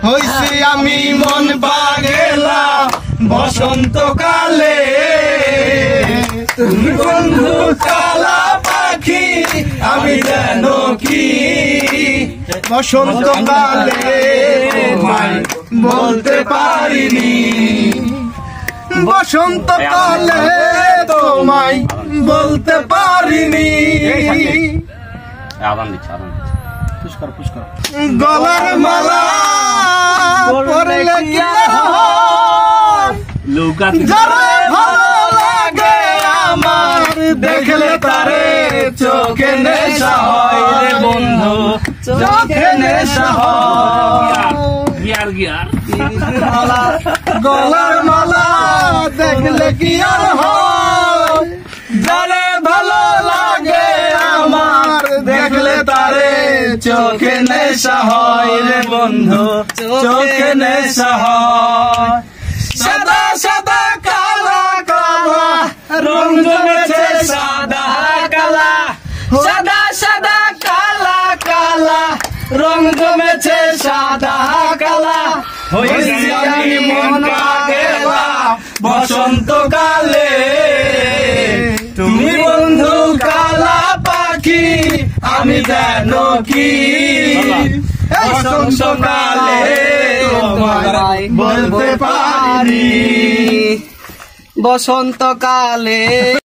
হইছি আমি মন পাগেলা বসন্তকালে, তুমি বন্ধু কালা পাখি আমি যেন কি বসন্তকালে তোমায় বলতে পারিনি, বসন্তকালে তোমায় বলতে পারিনি। গলার মালা পরলে কি যারে ভালো লাগে আমার, দেখলে তারে চোখে নেশা হয় রে বন্ধু, চোখে নেশা হয়। গলার মালা দেখলে কি আর হয়, যারে ভালো লাগে আমার, দেখলে তারে চোখে নেশা হয় রে বন্ধু, চোখে নেশা হয়। সাদা সাদা কালা কালা রং জমেছে সাদা কালা, সাদা সাদা কালা কালা রং জমেছে সাদা কালা, হইছি আমি মন পাগেলা বসন্তকালে, তুমি বন্ধু কালা পাখি আমি যেন কি বসন্তকালে তোমায় বলতে পারি, বসন্তকালে।